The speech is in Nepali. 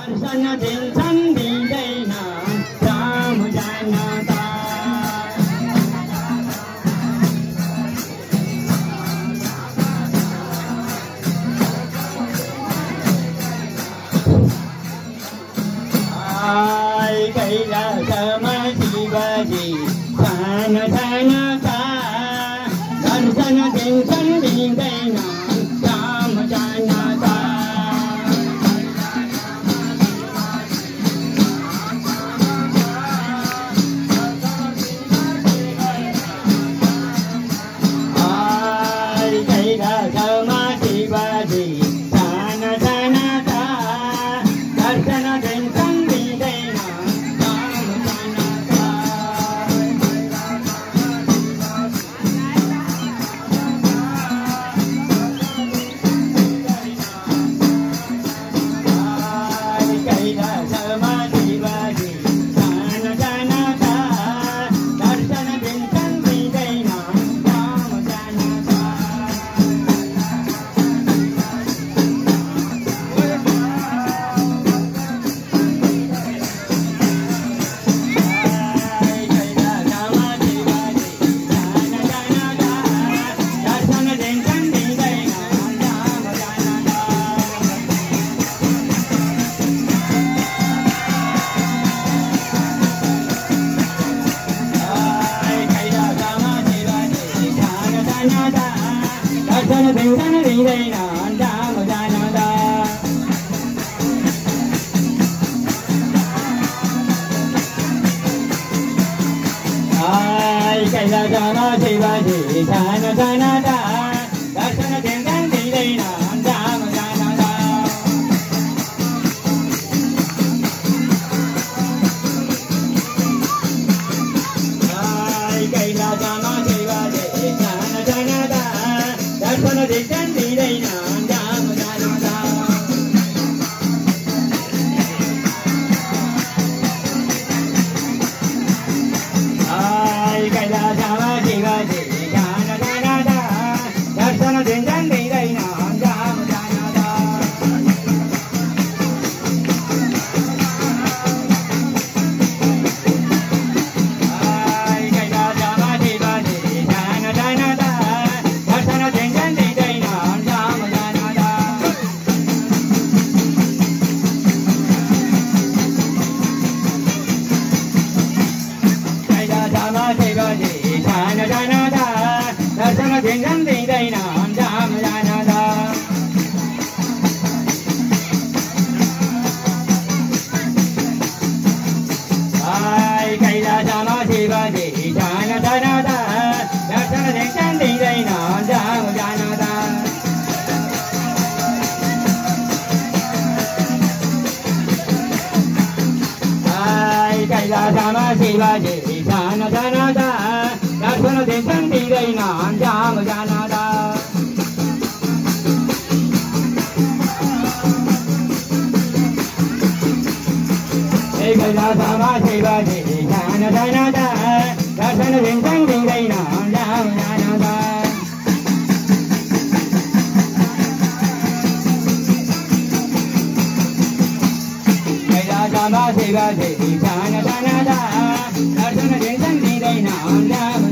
दर्शन दिन्छन् दिँदैन राम जानता कैलासमा शिवजी सानो सानोका दर्शन दिन्छन् दिँदैन राम जानता कैलासमा शिवजी सानो सानोका दर्शन दिन्छन् दिँदैन कैलासमा शिवजी सानो सानोका दर्शन दिन्छन् दिँदैन राम जानता कैलासमा शिवजी सानो सानोका दर्शन दिन्छन् दिँदैन राम जानता कैलासमा शिवजी सानो सानोका दर्शन दिन्छन् दिँदैन राम जानता कैलासमा शिवजी सानो सानोका दर्शन दिन्छन् दिँदैन राम जानता कैलासमा शिवजी सानो सानोका दर्शन दिन्छन् दिँदैन राम जानता कैलासमा शिवजी सानो सानोका दर्शन दिन्छन् दिँदैन राम जानता कैलासमा शिवजी सानो सानोका दर्शन दिन्छन् दिँदैन राम जानता कैलासमा शिवजी सानो सानोका दर्शन दिन्छन् दिँदैन राम जानता कैलासमा शिवजी सानो सानोका दर्शन दिन्छन् दिँदैन राम